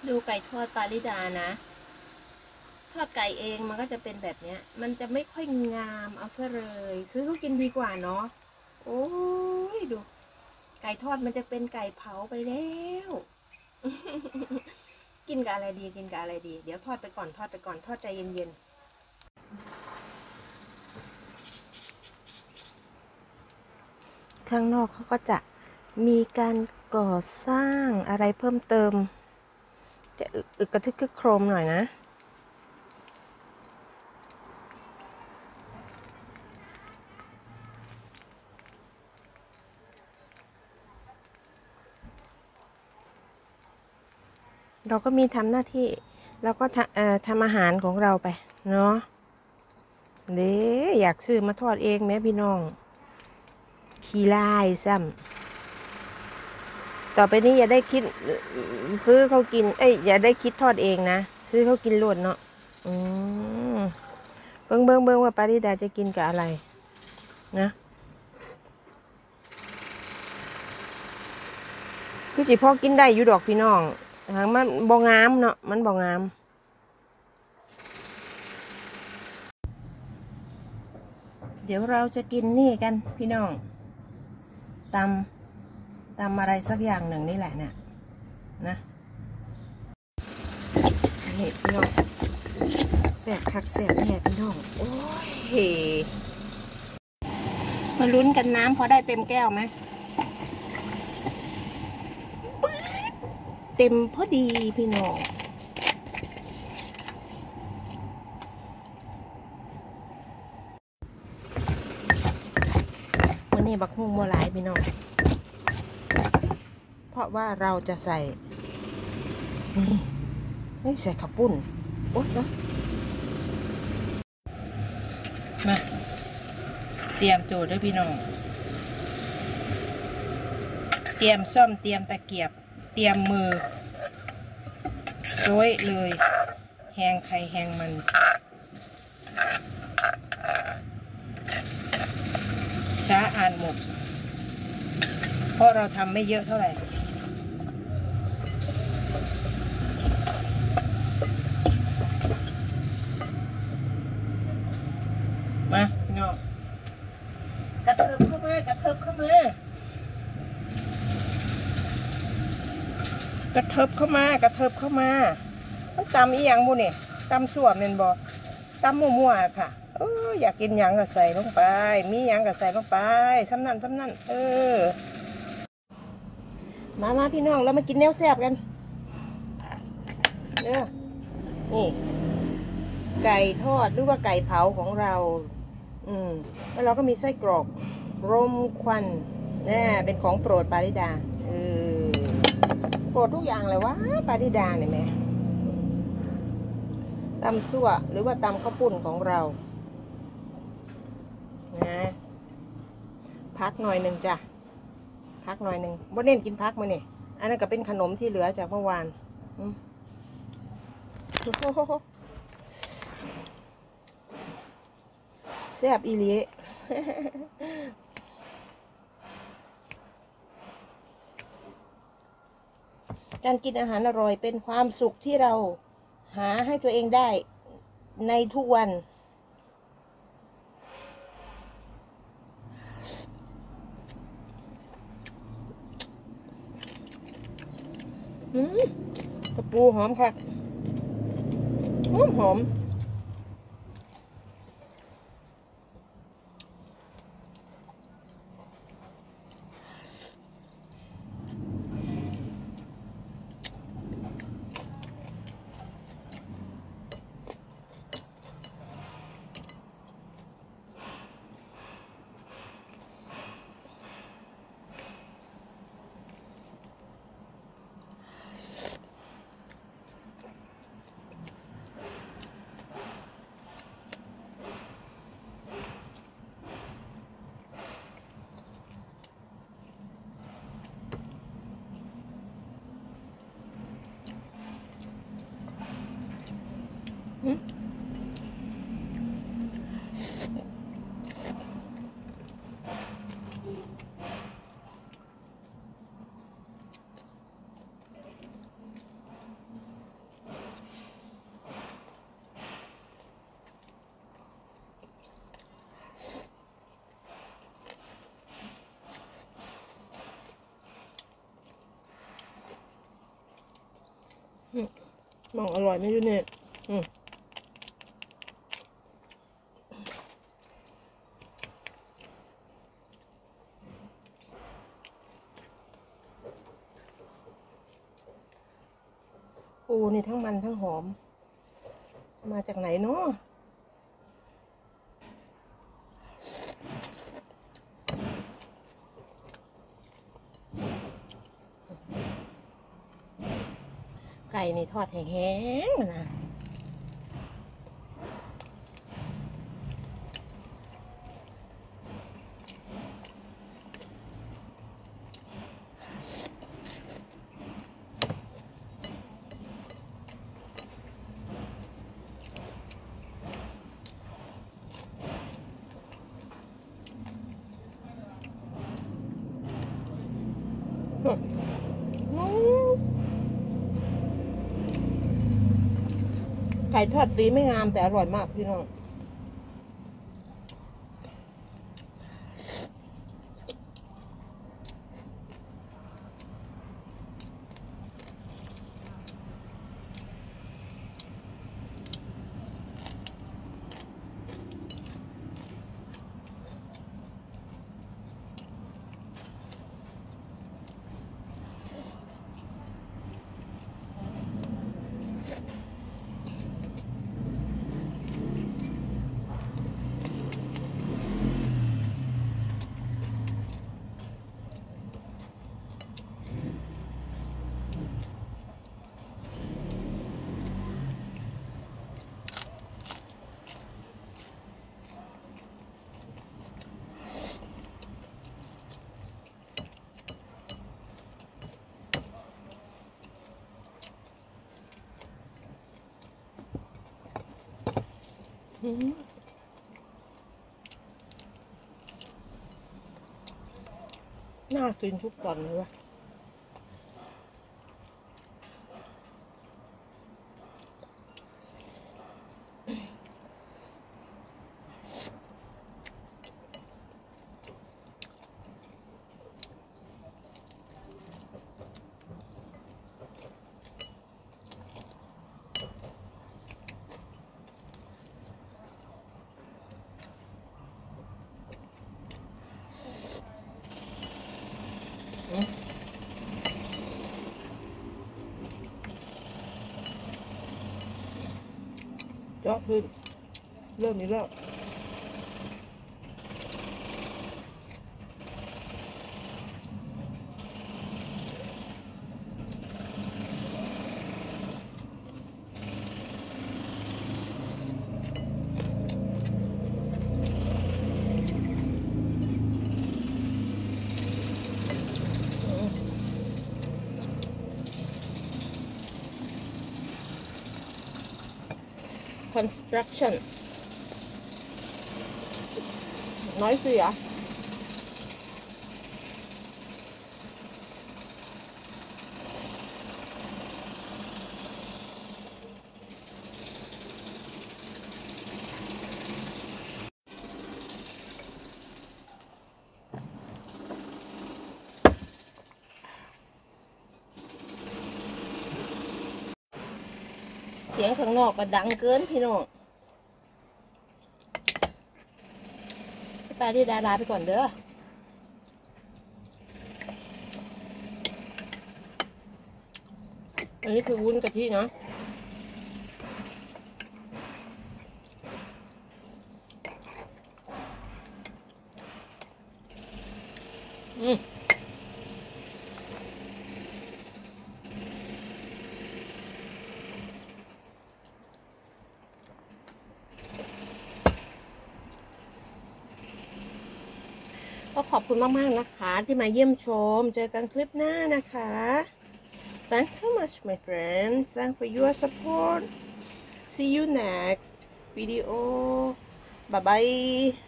ดูไก่ทอดปาริดานะทอดไก่เองมันก็จะเป็นแบบเนี้ยมันจะไม่ค่อยงามเอาซะเลยซื้อเขากินดีกว่าเนาะโอ้ยดูไก่ทอดมันจะเป็นไก่เผาไปแล้วกินกับอะไรดีกินกับอะไรดีเดี๋ยวทอดไปก่อนทอดใจเย็นๆข้างนอกเขาก็จะมีการก่อสร้างอะไรเพิ่มเติมจะอึกกระทึกคึกโครมหน่อยนะเราก็มีทำหน้าที่เราก็ทำอาหารของเราไปเนาะเด้อยากซื้อมาทอดเองแม่พี่น้องขี้ลายซ้ำต่อไปนี้อย่าได้คิดซื้อเขากินอย่าได้คิดทอดเองนะซื้อเขากินล้วนเนาะเบิ้งว่าปาริดาจะกินกับอะไรนะคือสิพ่อกินได้อยู่ดอกพี่น้องทางมันบ่งามเนาะมันบ่งามเดี๋ยวเราจะกินนี่กันพี่น้องตำอะไรสักอย่างหนึ่งนี่แหละเนี่ยนะนี่พี่น้องแสบคักแสบแน่พี่น้องโอ้ยมาลุ้นกันน้ำพอได้เต็มแก้วไหมเต็มพอดีพี่น้องวันนี้บักฮุ่งโมหลายพี่น้องเพราะว่าเราจะใส่นี่ใส่ข้าวปุ้นโอ๊ยเนาะมาเตรียมโจทย์ด้วยพี่น้องเตรียมส้อมเตรียมตะเกียบเตรียมมือโดยเลยแหงไข่แหงมันช้าอ่านหมดเพราะเราทำไม่เยอะเท่าไหร่มาพี่น้องกระเทิบเข้ามากระเทิบเข้ามากระเทิบเข้ามามันตำอีหยังบุเนี่ยตำส่วนเมนบอตำมั่วๆค่ะอยากกินหยังก็ใส่ลงไปมีหยังก็ใส่ลงไปซ้ำนั่นมาพี่น้องเรามากินแนวแซ่บกันนี่ไก่ทอดหรือว่าไก่เผาของเราแล้วเราก็มีไส้กรอกรมควันนี่เป็นของโปรดปาริดาโปรดทุกอย่างเลยวะปาริดาเนี่ยแม่ตำซั่วหรือว่าตำข้าวปุ้นของเรานะพักหน่อยหนึ่งจ้ะพักหน่อยหนึ่งบ่เน้นกินพักมาเนี่ยอันนั้นก็เป็นขนมที่เหลือจากเมื่อวานแซ่บอีหลีการกินอาหารอร่อยเป็นความสุขที่เราหาให้ตัวเองได้ในทุกวันกระปูหอมค่ะหอมมองอร่อยไม่รู้เนี่ยปูนี่ทั้งมันทั้งหอมมาจากไหนเนาะไก่นี่ทอดแห้งๆนะไก่ทอดสีไม่งามแต่อร่อยมากพี่น้องน่ากินทุกตอนเลยวะเจาะขึ้นเริ่มอีกแล้วconstruction น้อยเสียเสียงข้างนอกก็ดังเกินพี่น้องไปที่ดาราไปก่อนเด้ออันนี้คือวุ้นกะทินะก็ขอบคุณมากๆนะคะที่มาเยี่ยมชมเจอกันคลิปหน้านะคะ Thanks so much my friends thanks for your support see you next video bye bye